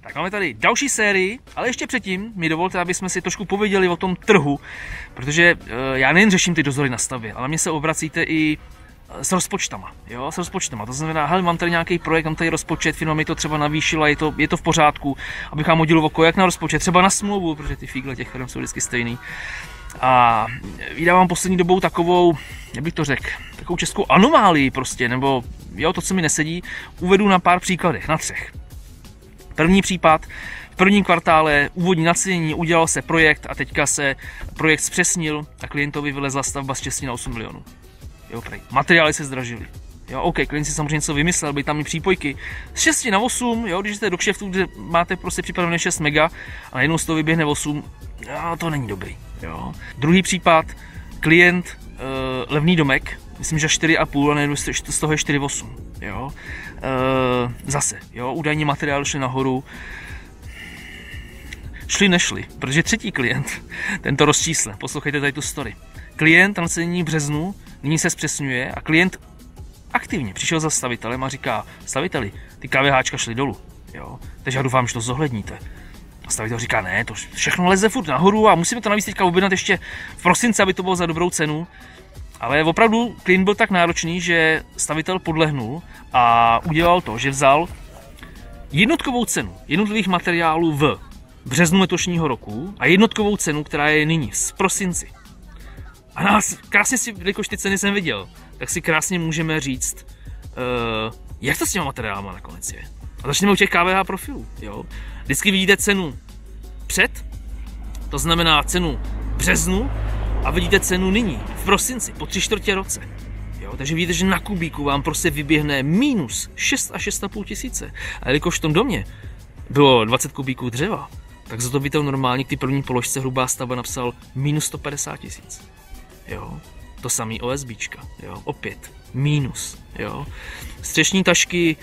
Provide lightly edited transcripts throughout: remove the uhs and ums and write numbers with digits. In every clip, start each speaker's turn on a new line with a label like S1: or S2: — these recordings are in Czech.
S1: Tak máme tady další sérii, ale ještě předtím mi dovolte, aby jsme si trošku pověděli o tom trhu, protože já nejen řeším ty dozory na stavbě, ale mě se obracíte i s rozpočtama, jo, s rozpočtama. To znamená, hele, mám tady nějaký projekt, mám tady rozpočet, firma mi to třeba navýšila, je to v pořádku, abych vám hodil oko jak na rozpočet, třeba na smlouvu, protože ty fígle těch firm jsou vždycky stejný. A vydávám poslední dobou takovou, jak bych to řekl, takovou českou anomálii prostě, nebo jo, to, co mi nesedí, uvedu na pár příkladech, na 3. První případ, v prvním kvartále úvodní nacenění, udělal se projekt a teďka se projekt zpřesnil a klientovi vylezla stavba z 6 na 8 milionů. Jo, prej. Materiály se zdražily. Jo, OK, klient si samozřejmě něco vymyslel, byly tam i přípojky. Z 6 na 8, jo, když jste do kšeftu, kde máte prostě připravené 6 mega a najednou z toho vyběhne 8, jo, to není dobrý. Jo. Druhý případ, klient, levný domek, myslím, že 4,5 a najednou z toho je 4,8. Jo. Zase, jo, údajně materiály šly nahoru. Nešli, protože třetí klient, ten to rozčísle, poslouchejte tady tu story. Klient na nacenění v březnu nyní se zpřesňuje a klient aktivně přišel za stavitelem a říká, staviteli, ty KVHčka šly dolů, jo, takže já doufám, že to zohledníte. A stavitel říká, ne, to všechno leze furt nahoru a musíme to navíc teďka objednat ještě v prosinci, aby to bylo za dobrou cenu. Ale opravdu klient byl tak náročný, že stavitel podlehnul a udělal to, že vzal jednotkovou cenu jednotlivých materiálů v březnu letošního roku a jednotkovou cenu, která je nyní v prosinci. A nás krásně si, jelikož ty ceny jsem viděl, tak si krásně můžeme říct, jak to s těma materiálama nakonec je. A začneme u těch KVH profilů. Jo. Vždycky vidíte cenu před, to znamená cenu v březnu, a vidíte cenu nyní, v prosinci, po 3/4 roce. Jo, takže vidíte, že na kubíku vám prostě vyběhne minus 6 a 6,5 tisíce. A jelikož v tom domě bylo 20 kubíků dřeva, tak za to bytel normálně k té první položce hrubá stavba napsal minus 150 tisíc. Jo, to samý OSBčka, jo, opět minus, jo. Střešní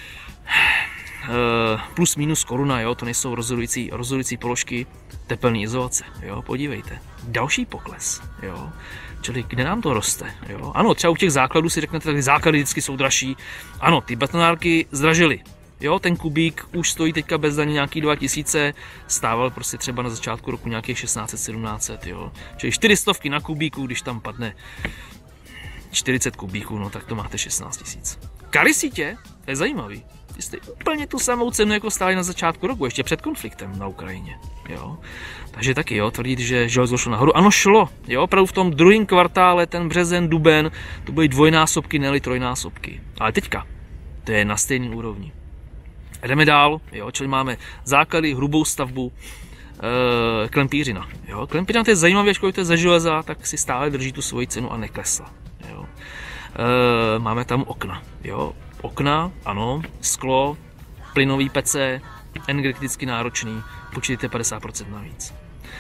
S1: plus minus koruna, jo, to nejsou rozhodující položky, tepelné izolace, jo, podívejte. Další pokles, jo. Čili kde nám to roste, jo. Ano, třeba u těch základů si řeknete, tak základy vždycky jsou dražší. Ano, ty betonárky zdražily. Jo, ten kubík už stojí teďka bez daně nějaký 2000, stával prostě třeba na začátku roku nějakých 1600-1700, jo. Čili 400 na kubíku, když tam padne 40 kubíků, no tak to máte 16 000. Kary sítě, to je zajímavý. Vy jste úplně tu samou cenu, jako stáli na začátku roku, ještě před konfliktem na Ukrajině, jo. Takže taky, jo, tvrdit, že železo šlo nahoru. Ano, šlo, jo, opravdu v tom druhém kvartále, ten březen, duben, to byly dvojnásobky, ne-li trojnásobky. Ale teďka, to je na stejné úrovni. Jdeme dál, jo, čili máme základy, hrubou stavbu, klempířina. Jo. Klempířina to je zajímavé, ačkoliv to je ze železa, tak si stále drží tu svoji cenu a neklesla. Jo. Máme tam okna. Jo. Okna, ano, sklo, plynový pece, energeticky náročný, počítejte 50% navíc.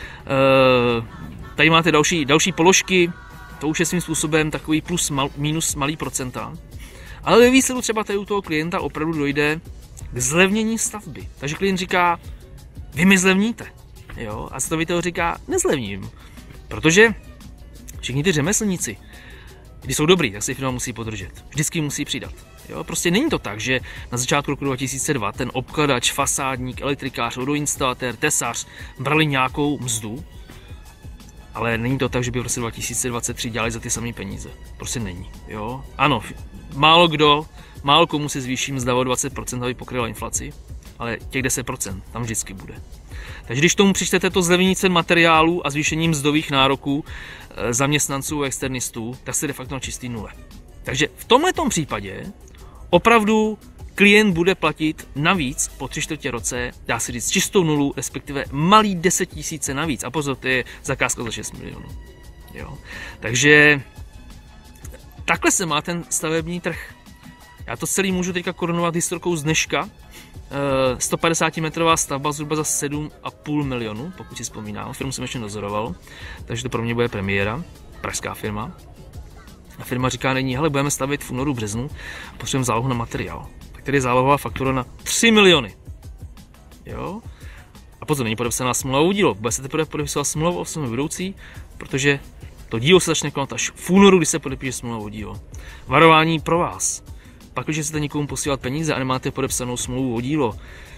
S1: Tady máte další položky, to už je svým způsobem takový plus minus malý procenta. Ale ve výsledku třeba tady u toho klienta opravdu dojde k zlevnění stavby. Takže klient říká, vy mi zlevníte. Jo? A stavitel říká, nezlevním. Protože všichni ty řemeslníci, když jsou dobrý, tak si firma musí podržet. Vždycky musí přidat. Jo? Prostě není to tak, že na začátku roku 2002 ten obkladač, fasádník, elektrikář, vodoinstalatér, tesař brali nějakou mzdu, ale není to tak, že by v roce 2023 dělali za ty samé peníze. Prostě není. Jo? Ano, málo komu se zvýší mzda o 20%, aby pokryla inflaci, ale těch 10% tam vždycky bude. Takže když tomu přičtete to zlevnění cen materiálů a zvýšení mzdových nároků zaměstnanců a externistů, tak jste de facto na čistý nule. Takže v tomhletom případě opravdu klient bude platit navíc po 3/4 roce, dá se říct čistou nulu, respektive malý 10 000 navíc. A pozor, to je zakázka za 6 milionů. Jo. Takže takhle se má ten stavební trh. Já to celý můžu teďka korunovat historkou z dneška. 150metrová stavba zhruba za 7,5 milionu, pokud si vzpomínám. Firmu jsem ještě dozoroval, takže to pro mě bude premiéra, pražská firma. A firma říká, hele, budeme stavět v únoru, březnu a potřebujeme zálohu na materiál. Tak tady je zálohová faktura na 3 miliony. Jo? A pozor, není podepsaná smlouva o dílo. Bude se teprve podepisovat smlouva o smlouvě budoucí, protože to dílo se začne konat až v únoru, kdy se podepíše smlouva o dílo. Varování pro vás. Pak, když chcete někomu posílat peníze a nemáte podepsanou smlouvu o dílo,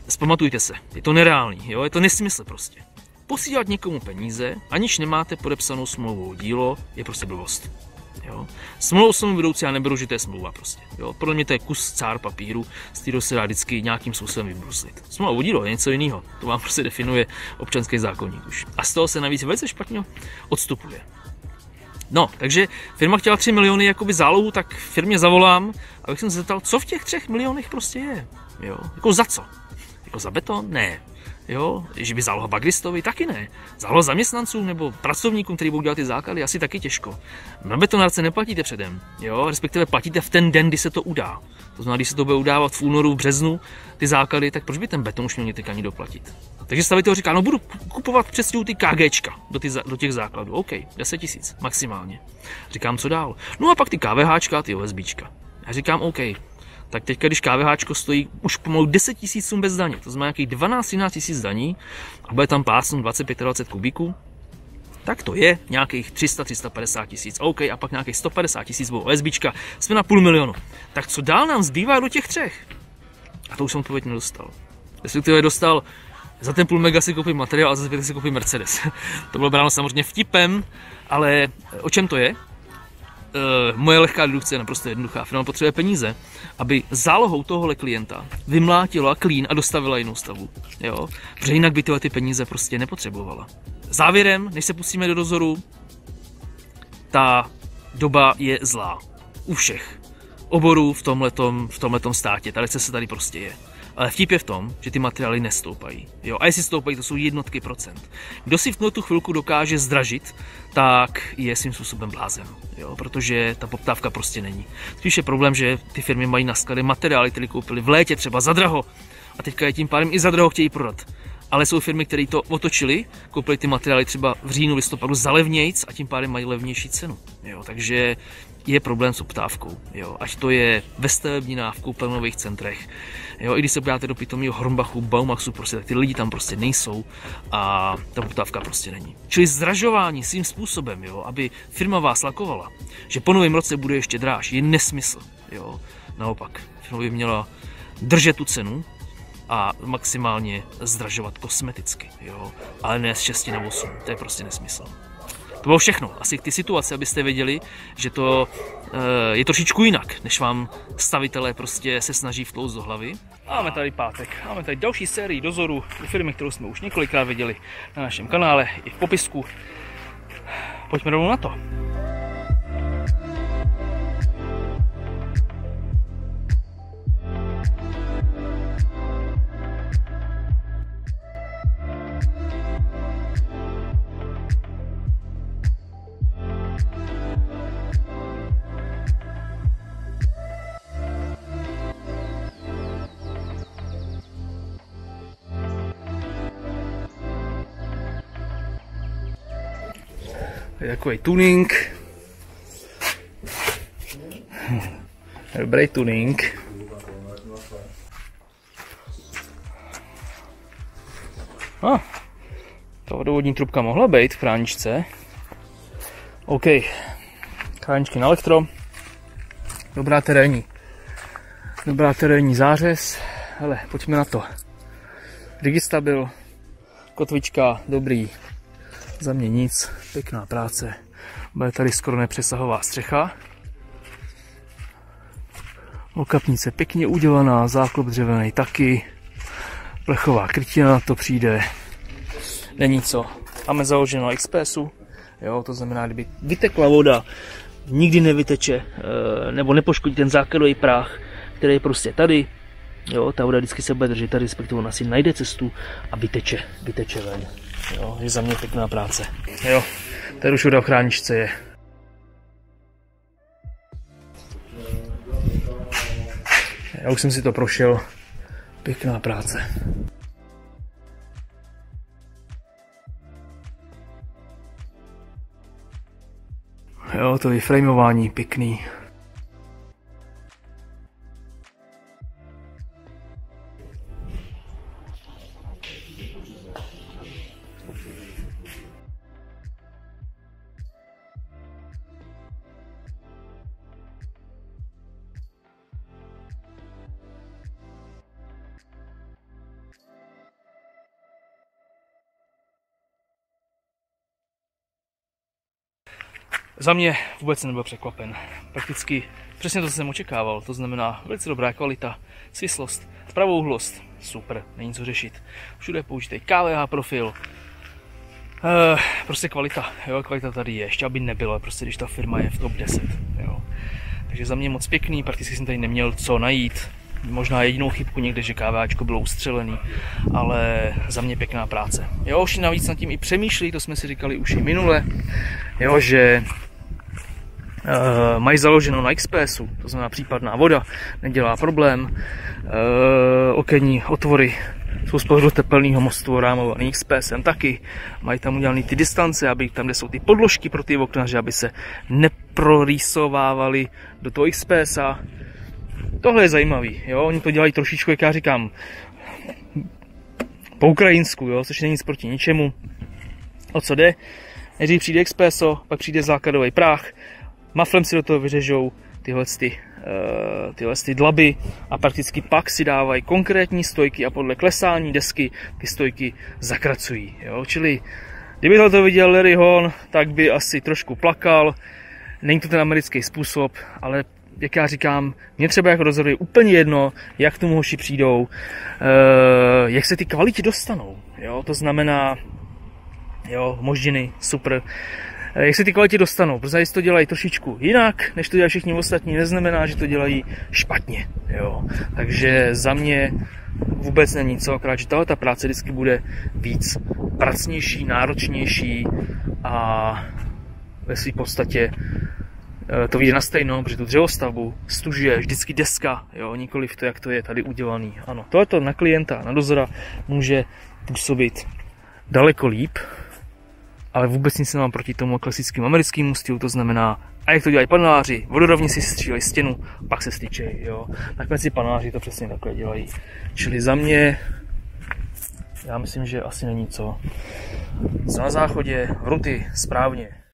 S1: Zpamatujte se, je to nereálný, jo? Je to nesmysl prostě. Posílat někomu peníze, aniž nemáte podepsanou smlouvu o dílo, je prostě blbost. Jo? Smlouvu jsem vedoucí, já neberu, že to je smlouva prostě. Jo? Podle mě to je kus cár papíru, z kterého se dá vždycky nějakým způsobem vybruslit. Smlouva o dílo je něco jiného, to vám prostě definuje občanský zákoník už. A z toho se navíc velice špatně odstupuje. No, takže firma chtěla 3 miliony jakoby zálohu, tak firmě zavolám, abych jsem se zeptal, co v těch 3 milionech prostě je. Jo? Jako za co? Jako za beton? Ne. Jo, že by záloha bagristovi, taky ne. Záloha zaměstnancům nebo pracovníkům, kteří budou dělat ty základy, asi taky těžko. Na betonárce neplatíte předem, jo, respektive platíte v ten den, kdy se to udá. To znamená, když se to bude udávat v únoru, v březnu, ty základy, tak proč by ten beton už měl teď ani doplatit? Takže stavitel říká, no budu kupovat přesně ty KGčka do těch základů. OK, 10 000 maximálně. Říkám, co dál? No a pak ty KVHčka, ty OSBčka. Já říkám, OK. Tak teďka, když KVHčko stojí už pomalu 10 000 bez daně, to znamená nějakých 12-13 000 daní a bude tam pásnout 25 kubíků, tak to je nějakých 300-350 000. OK, a pak nějakých 150 000 bylo OSBčka, jsme na 500 000. Tak co dál nám zbývá do těch 3? A to už jsem odpověď nedostal. Respektive dostal, za ten půl mega si koupím materiál a za zbytek si koupím Mercedes. To bylo bráno samozřejmě vtipem, ale o čem to je? Moje lehká dedukce je naprosto jednoduchá. Firma potřebuje peníze, aby zálohou tohohle klienta vymlátila klín a dostavila jinou stavbu. Jo? Protože jinak by ty peníze prostě nepotřebovala. Závěrem, než se pustíme do dozoru, ta doba je zlá. U všech oborů v tomhletom státě. Ta recese tady prostě je. Ale vtip je v tom, že ty materiály nestoupají. Jo? A jestli stoupají, to jsou jednotky procent. Kdo si v tu chvilku dokáže zdražit, tak je svým způsobem blázen. Jo? Protože ta poptávka prostě není. Spíš je problém, že ty firmy mají na sklady materiály, které koupili v létě třeba za draho. A teďka je tím pádem i za draho chtějí prodat. Ale jsou firmy, které to otočily, koupili ty materiály třeba v říjnu, listopadu za levnějc a tím pádem mají levnější cenu. Jo? Takže je problém s poptávkou. Jo? Ať to je ve stavebninách, v koupelnových centrech. Jo? I když se podíváte do pitomího Hornbachu, Baumaxu, prostě, tak ty lidi tam prostě nejsou a ta poptávka prostě není. Čili zdražování svým způsobem, jo? Aby firma vás lakovala, že po novém roce bude ještě dráž, je nesmysl. Jo? Naopak, firma by měla držet tu cenu a maximálně zdražovat kosmeticky, jo? Ale ne z 6 na 8, to je prostě nesmysl. To bylo všechno, asi ty situace, abyste věděli, že to je trošičku jinak, než vám stavitelé prostě se snaží vtlouct do hlavy. Máme tady pátek, máme tady další sérii dozoru u firmy, kterou jsme už několikrát viděli na našem kanále i v popisku. Pojďme rovnou na to. Je takový tuning. Dobrý tuning. To vodovodní trubka mohla být v chráničce. OK. Chráničky na elektro. Dobrá terénní zářez. Hele, pojďme na to. Digistabil. Kotvička, dobrý. Za mě nic, pěkná práce. Bude tady skoro nepřesahová střecha. Okapnice pěkně udělaná, záklop dřevěný taky. Plechová krytina na to přijde. Není co. Máme založeno na XPSu. Jo, to znamená, kdyby vytekla voda, nikdy nevyteče, nebo nepoškodí ten základový práh, který je prostě tady. Jo, ta voda vždycky se bude držet tady, respektive ona si najde cestu a vyteče ven. Jo, je za mě pěkná práce. Jo, tady už voda v chráničce je. Já už jsem si to prošel. Pěkná práce. Jo, to vyframování pěkný. Za mě vůbec nebyl překvapen. Prakticky přesně to, co jsem očekával. To znamená velice dobrá kvalita, svislost, pravouhlost, super, není co řešit. Všude použitej KVH profil. Prostě kvalita, jo, kvalita tady je, ještě aby nebyla, prostě když ta firma je v top 10, jo. Takže za mě moc pěkný, prakticky jsem tady neměl co najít. Možná jedinou chybku někde, že KVAčko bylo ustřelený, ale za mě pěkná práce. Jo, už navíc nad tím i přemýšlí, to jsme si říkali už i minule, jo, že mají založeno na XPSu, to znamená případná voda, nedělá problém, okenní otvory jsou z pohledu tepelného mostu rámovaný XPSem taky, mají tam udělané ty distance, aby tam, kde jsou ty podložky pro ty okna, aby se neprorýsovávaly do toho XPSa. Tohle je zajímavý, jo, oni to dělají trošičku, jak já říkám, po ukrajinsku, jo, což není nic proti ničemu. O co jde? Nejdřív přijde XPSo, pak přijde základový práh, maflem si do toho vyřežou tyhle dlaby a prakticky pak si dávají konkrétní stojky a podle klesání desky ty stojky zakracují, jo, čili kdyby to viděl Larry Hon, tak by asi trošku plakal, není to ten americký způsob, ale jak já říkám, mě třeba jako rozhoduje úplně jedno, jak k tomu hoši přijdou, jak se ty kvality dostanou, jo, to znamená, jo, moždiny, super, jak se ty kvality dostanou, protože jestli to dělají trošičku jinak, než to dělají všichni ostatní, neznamená, že to dělají špatně, jo, takže za mě vůbec není co, akorát, že ta práce vždycky bude víc pracnější, náročnější a ve své podstatě to vyjde na stejno, protože tu dřevostavbu stužuje vždycky deska, jo, nikoliv to, jak to je tady udělaný. Ano, tohleto na klienta, na dozora může působit daleko líp, ale vůbec nic nemám proti tomu klasickému americkému stylu, to znamená, a jak to dělají paneláři, vodorovně si střílejí stěnu, pak se styčejí, jo. Nakonec si paneláři to přesně takhle dělají. Čili za mě, já myslím, že asi není co. Co na záchodě, vruty, správně.